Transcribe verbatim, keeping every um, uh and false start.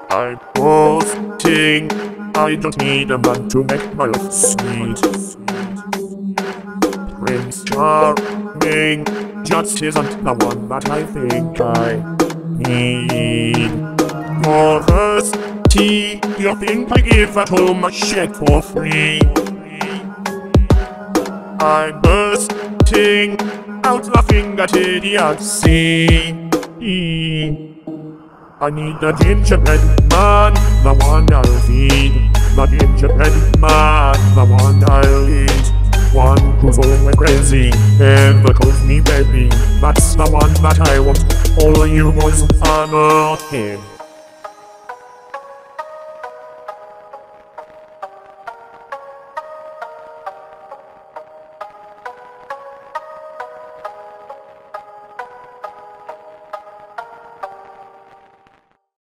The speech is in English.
I'm posting. I don't need a man to make my life sweet. Prince Charming just isn't the one that I think I need. For first tea, you think I give at home a shit for free. I'm bursting out laughing at idiocy. I need a gingerbread man, the one I'll feed. The gingerbread man, the one I'll eat. One who's always crazy, never calls me baby. That's the one that I want. All you boys are not him.